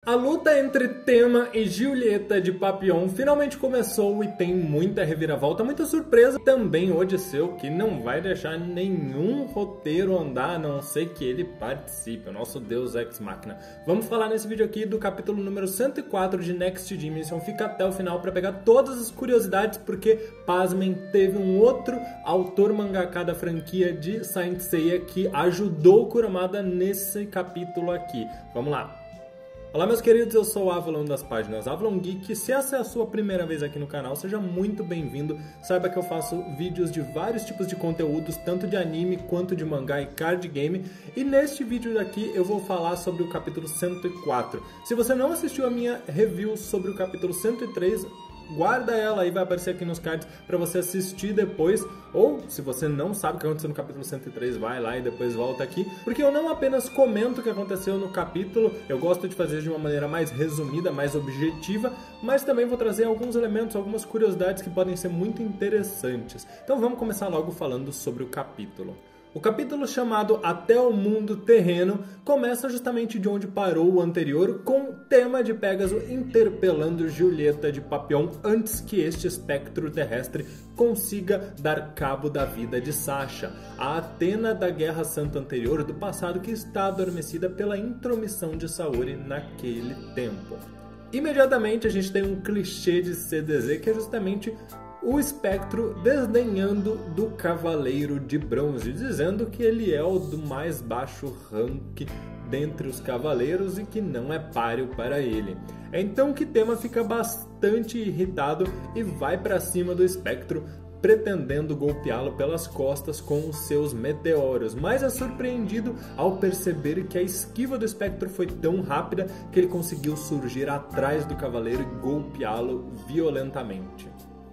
A luta entre Tema e Giulietta de Papillon finalmente começou e tem muita reviravolta, muita surpresa. Também Odisseu, que não vai deixar nenhum roteiro andar, a não ser que ele participe, o nosso Deus Ex Machina. Vamos falar nesse vídeo aqui do capítulo número 104 de Next Dimension. Fica até o final para pegar todas as curiosidades, porque, pasmem, teve um outro autor mangaka da franquia de Saint Seiya que ajudou Kurumada nesse capítulo aqui. Vamos lá! Olá meus queridos, eu sou o Avalon das páginas Avalon Geek. Se essa é a sua primeira vez aqui no canal, seja muito bem-vindo. Saiba que eu faço vídeos de vários tipos de conteúdos, tanto de anime quanto de mangá e card game. E neste vídeo daqui eu vou falar sobre o capítulo 104. Se você não assistiu a minha review sobre o capítulo 103, guarda ela aí, vai aparecer aqui nos cards para você assistir depois. Ou, se você não sabe o que aconteceu no capítulo 103, vai lá e depois volta aqui. Porque eu não apenas comento o que aconteceu no capítulo, eu gosto de fazer de uma maneira mais resumida, mais objetiva, mas também vou trazer alguns elementos, algumas curiosidades que podem ser muito interessantes. Então vamos começar logo falando sobre o capítulo. O capítulo chamado Até o Mundo Terreno começa justamente de onde parou o anterior, com Tema de Pégaso interpelando Giulietta de Papillon antes que este espectro terrestre consiga dar cabo da vida de Sasha, a Athena da Guerra Santa anterior do passado que está adormecida pela intromissão de Saori naquele tempo. Imediatamente a gente tem um clichê de CDZ que é justamente o espectro desdenhando do Cavaleiro de Bronze, dizendo que ele é o do mais baixo rank dentre os cavaleiros e que não é páreo para ele. É então que Tema fica bastante irritado e vai para cima do espectro, pretendendo golpeá-lo pelas costas com os seus meteoros, mas é surpreendido ao perceber que a esquiva do espectro foi tão rápida que ele conseguiu surgir atrás do cavaleiro e golpeá-lo violentamente.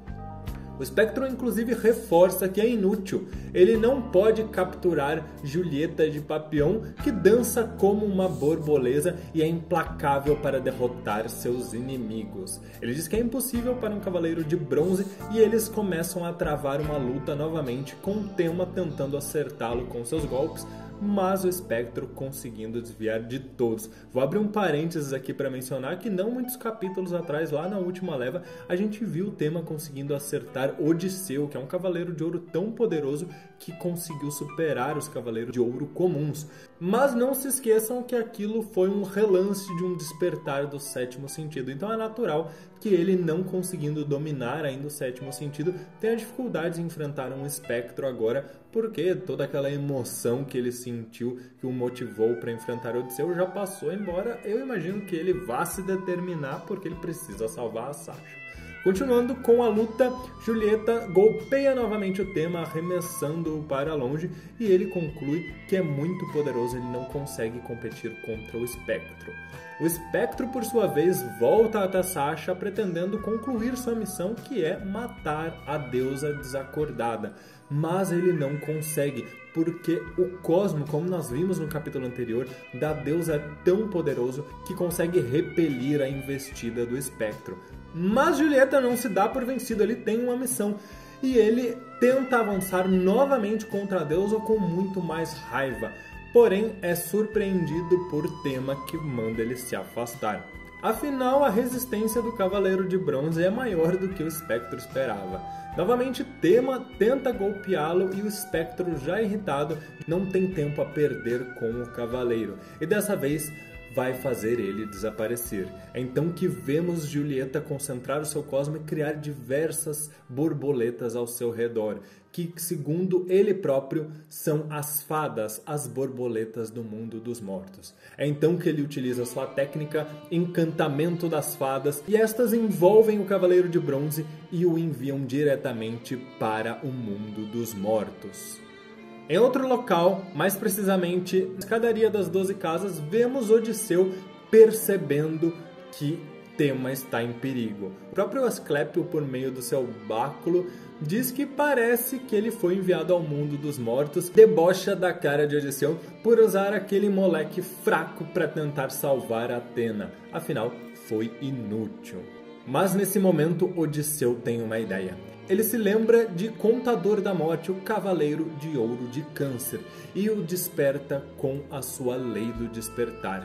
O espectro inclusive reforça que é inútil, ele não pode capturar Giulietta de Papillon, que dança como uma borboleta e é implacável para derrotar seus inimigos. Ele diz que é impossível para um cavaleiro de bronze e eles começam a travar uma luta novamente, com o Tema tentando acertá-lo com seus golpes, mas o espectro conseguindo desviar de todos. Vou abrir um parênteses aqui para mencionar que não muitos capítulos atrás, lá na última leva, a gente viu o Tema conseguindo acertar Odisseu, que é um cavaleiro de ouro tão poderoso que conseguiu superar os cavaleiros de ouro comuns. Mas não se esqueçam que aquilo foi um relance de um despertar do sétimo sentido, então é natural que ele, não conseguindo dominar ainda o sétimo sentido, tenha dificuldades em enfrentar um espectro agora, porque toda aquela emoção que ele sentiu, que o motivou para enfrentar Odisseu, já passou, embora eu imagino que ele vá se determinar porque ele precisa salvar a Sasha. Continuando com a luta, Giulietta golpeia novamente o Tema, arremessando-o para longe, e ele conclui que é muito poderoso e ele não consegue competir contra o espectro. O espectro, por sua vez, volta até Sasha, pretendendo concluir sua missão, que é matar a deusa desacordada. Mas ele não consegue, porque o cosmo, como nós vimos no capítulo anterior, da deusa é tão poderoso que consegue repelir a investida do espectro. Mas Giulietta não se dá por vencido, ele tem uma missão e ele tenta avançar novamente contra a deusa com muito mais raiva. Porém, é surpreendido por Tema, que manda ele se afastar. Afinal, a resistência do Cavaleiro de Bronze é maior do que o espectro esperava. Novamente, Tema tenta golpeá-lo e o espectro, já irritado, não tem tempo a perder com o Cavaleiro. E dessa vez vai fazer ele desaparecer. É então que vemos Giulietta concentrar o seu cosmo e criar diversas borboletas ao seu redor, que, segundo ele próprio, são as fadas, as borboletas do mundo dos mortos. É então que ele utiliza sua técnica Encantamento das Fadas, e estas envolvem o Cavaleiro de Bronze e o enviam diretamente para o mundo dos mortos. Em outro local, mais precisamente na escadaria das 12 casas, vemos Odisseu percebendo que Tema está em perigo. O próprio Asclépio, por meio do seu báculo, diz que parece que ele foi enviado ao mundo dos mortos, debocha da cara de Odisseu por usar aquele moleque fraco para tentar salvar Athena. Afinal, foi inútil. Mas nesse momento, Odisseu tem uma ideia. Ele se lembra de Contador da Morte, o Cavaleiro de Ouro de Câncer, e o desperta com a sua Lei do Despertar.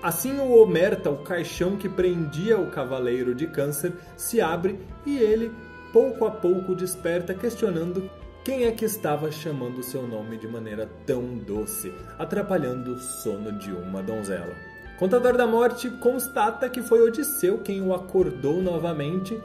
Assim o Omerta, o caixão que prendia o Cavaleiro de Câncer, se abre e ele, pouco a pouco, desperta questionando quem é que estava chamando seu nome de maneira tão doce, atrapalhando o sono de uma donzela. Contador da Morte constata que foi Odisseu quem o acordou novamente.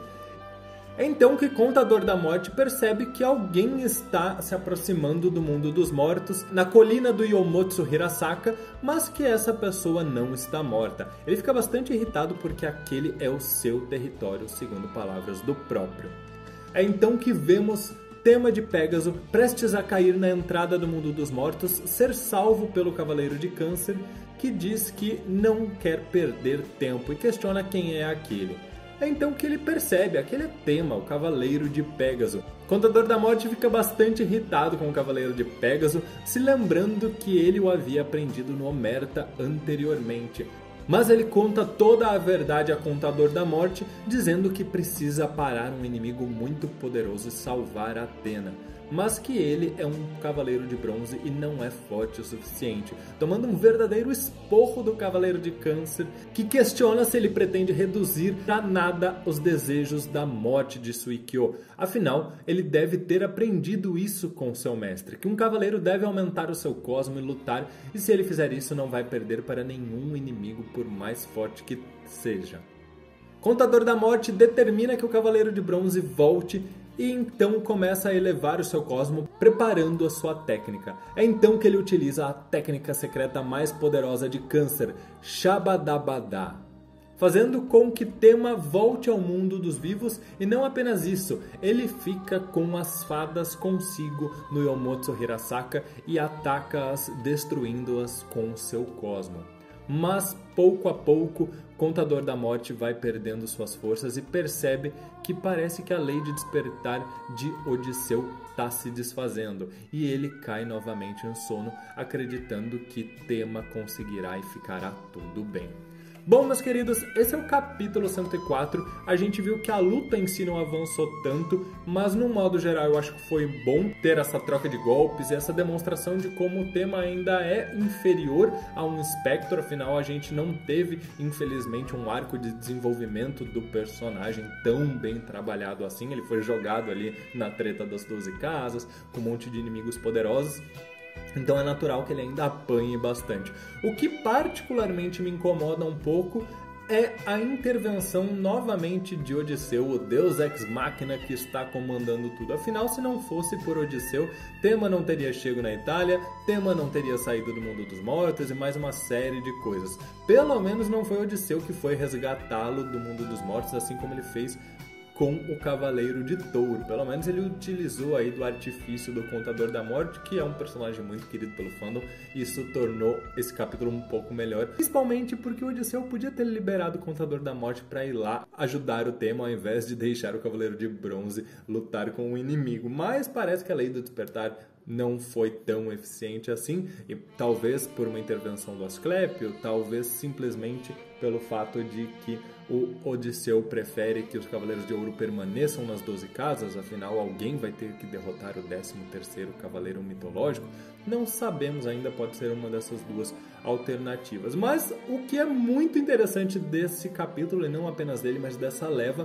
É então que Contador da Morte percebe que alguém está se aproximando do mundo dos mortos na colina do Yomotsu Hirasaka, mas que essa pessoa não está morta. Ele fica bastante irritado porque aquele é o seu território, segundo palavras do próprio. É então que vemos Tema de Pégaso prestes a cair na entrada do mundo dos mortos, ser salvo pelo Cavaleiro de Câncer, que diz que não quer perder tempo e questiona quem é aquele. É então que ele percebe, aquele é Tema, o Cavaleiro de Pégaso. Contador da Morte fica bastante irritado com o Cavaleiro de Pégaso, se lembrando que ele o havia aprendido no Omerta anteriormente. Mas ele conta toda a verdade a Contador da Morte, dizendo que precisa parar um inimigo muito poderoso e salvar Athena. Mas que ele é um cavaleiro de bronze e não é forte o suficiente, tomando um verdadeiro esporro do Cavaleiro de Câncer, que questiona se ele pretende reduzir a nada os desejos da morte de Suikyo. Afinal, ele deve ter aprendido isso com seu mestre, que um cavaleiro deve aumentar o seu cosmo e lutar, e se ele fizer isso não vai perder para nenhum inimigo, por mais forte que seja. Contador da Morte determina que o Cavaleiro de Bronze volte e então começa a elevar o seu cosmo, preparando a sua técnica. É então que ele utiliza a técnica secreta mais poderosa de Câncer, Shabadabadá, fazendo com que Tema volte ao mundo dos vivos, e não apenas isso, ele fica com as fadas consigo no Yomotsu Hirasaka e ataca-as, destruindo-as com seu cosmo. Mas pouco a pouco, Contador da Morte vai perdendo suas forças e percebe que parece que a lei de despertar de Odisseu está se desfazendo. E ele cai novamente em sono, acreditando que Tema conseguirá e ficará tudo bem. Bom, meus queridos, esse é o capítulo 104. A gente viu que a luta em si não avançou tanto, mas no modo geral eu acho que foi bom ter essa troca de golpes e essa demonstração de como o Tema ainda é inferior a um espectro. Afinal, a gente não teve, infelizmente, um arco de desenvolvimento do personagem tão bem trabalhado assim. Ele foi jogado ali na treta das 12 casas, com um monte de inimigos poderosos. Então é natural que ele ainda apanhe bastante. O que particularmente me incomoda um pouco é a intervenção novamente de Odisseu, o Deus Ex Machina que está comandando tudo. Afinal, se não fosse por Odisseu, Tema não teria chego na Itália, Tema não teria saído do mundo dos mortos e mais uma série de coisas. Pelo menos não foi Odisseu que foi resgatá-lo do mundo dos mortos, assim como ele fez com o Cavaleiro de Touro. Pelo menos ele utilizou aí do artifício do Contador da Morte, que é um personagem muito querido pelo fandom, e isso tornou esse capítulo um pouco melhor, principalmente porque o Odisseu podia ter liberado o Contador da Morte para ir lá ajudar o Tema, ao invés de deixar o Cavaleiro de Bronze lutar com o inimigo. Mas parece que a lei do despertar não foi tão eficiente assim, e talvez por uma intervenção do Asclépio, talvez simplesmente pelo fato de que o Odisseu prefere que os Cavaleiros de Ouro permaneçam nas 12 casas, afinal alguém vai ter que derrotar o 13º Cavaleiro Mitológico. Não sabemos ainda, pode ser uma dessas duas alternativas. Mas o que é muito interessante desse capítulo, e não apenas dele, mas dessa leva,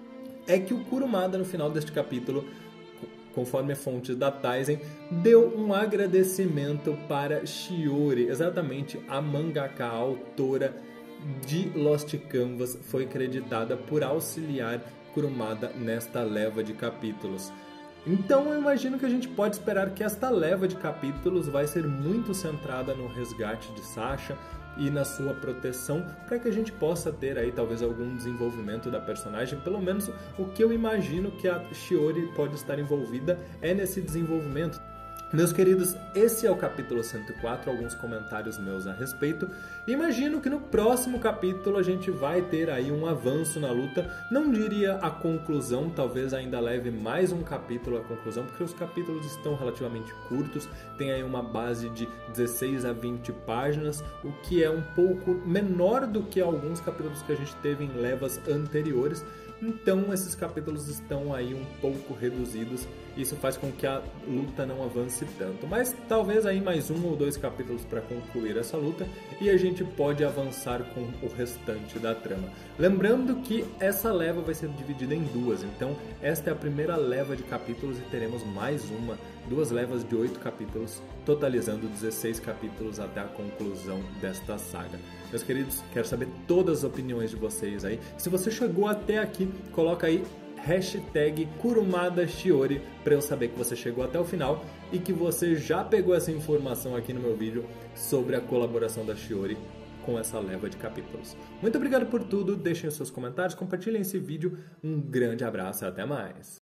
é que o Kurumada no final deste capítulo, conforme a fonte da Taizen, deu um agradecimento para Shiori, exatamente a mangaka, a autora de Lost Canvas, foi creditada por auxiliar Kurumada nesta leva de capítulos. Então eu imagino que a gente pode esperar que esta leva de capítulos vai ser muito centrada no resgate de Sasha e na sua proteção, para que a gente possa ter aí talvez algum desenvolvimento da personagem. Pelo menos o que eu imagino que a Shiori pode estar envolvida é nesse desenvolvimento. Meus queridos, esse é o capítulo 104, alguns comentários meus a respeito. Imagino que no próximo capítulo a gente vai ter aí um avanço na luta. Não diria a conclusão, talvez ainda leve mais um capítulo à conclusão, porque os capítulos estão relativamente curtos. Tem aí uma base de 16 a 20 páginas, o que é um pouco menor do que alguns capítulos que a gente teve em levas anteriores. Então esses capítulos estão aí um pouco reduzidos. Isso faz com que a luta não avance interesse tanto. Mas talvez aí mais 1 ou 2 capítulos para concluir essa luta e a gente pode avançar com o restante da trama. Lembrando que essa leva vai ser dividida em 2, então esta é a primeira leva de capítulos e teremos mais 2 levas de 8 capítulos, totalizando 16 capítulos até a conclusão desta saga. Meus queridos, quero saber todas as opiniões de vocês aí. Se você chegou até aqui, coloca aí hashtag Kurumada Shiori para eu saber que você chegou até o final e que você já pegou essa informação aqui no meu vídeo sobre a colaboração da Shiori com essa leva de capítulos. Muito obrigado por tudo, deixem os seus comentários, compartilhem esse vídeo, um grande abraço e até mais!